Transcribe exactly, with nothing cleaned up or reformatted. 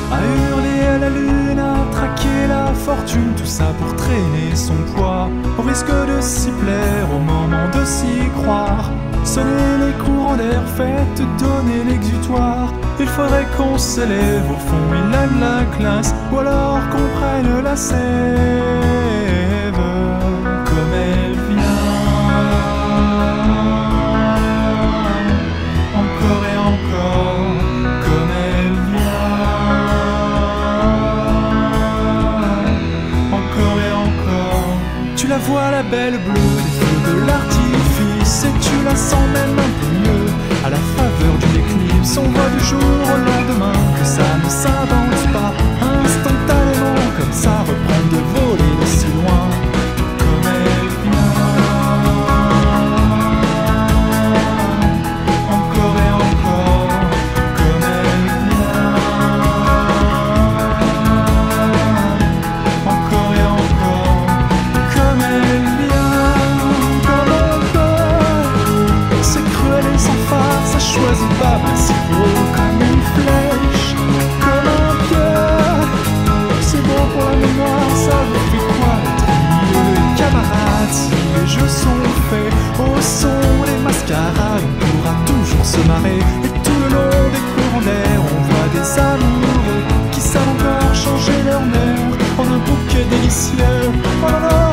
à hurler à la lune, à traquer la fortune, tout ça pour traîner son poids, au risque de s'y plaire, au moment de s'y croire. Sonner les courants d'air, faites donner l'exutoire. Il faudrait qu'on s'élève, au fond il a de la classe, ou alors qu'on prenne la sève comme elle vient. Encore et encore, comme elle vient. Encore et encore. Tu la vois la belle bleue des feux de l'artifice, et tu la sens même un peu mieux à la faveur d'une éclipse. On voit du jour au lendemain que ça ne s'invente pas, instantanément comme ça reprend de voler de si loin. Comme elle vient, encore et encore, comme elle vient, encore et encore, comme elle vient, comme encore. C'est cruel et sans phare, ça choisit pas, mais c'est beau comme une flèche, comme un cœur. C'est bon pour la mémoire, ça vous fait quoi être mieux et camarades? Si les jeux sont faits au son des mascarades, on pourra toujours se marrer. Et tout le long des courants d'air, on voit des amoureux qui savent encore changer leur nerf en un bouquet délicieux. Oh là là.